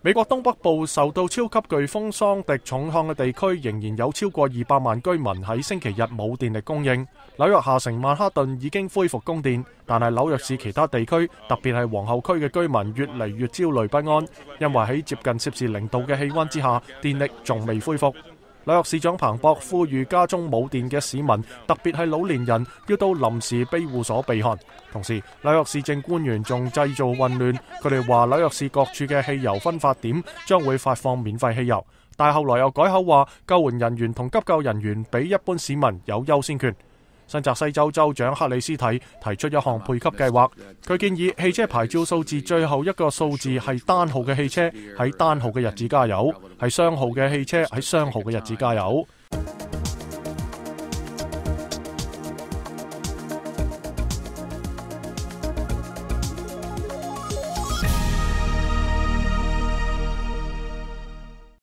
美國東北部受到超級颶風桑迪重創嘅地區，仍然有超過200萬居民喺星期日冇電力供應。紐約下城曼哈頓已經恢復供電，但係紐約市其他地區，特別係皇後區嘅居民越嚟越焦慮不安，因為喺接近攝氏0度嘅氣溫之下，電力仲未恢復。紐約市長彭博呼籲家中冇電嘅市民，特別係老年人，要到臨時庇護所避寒。同時，紐約市政官員仲製造混亂，佢哋話紐約市各處嘅汽油分發點將會發放免費汽油，但後來又改口話救援人員同急救人員比一般市民有優先權。新澤西州州長克里斯提提出一項配給計劃，佢建議汽車牌照數字最後一個數字係單號嘅汽車喺單號嘅日子加油，係雙號嘅汽車喺雙號嘅日子加油。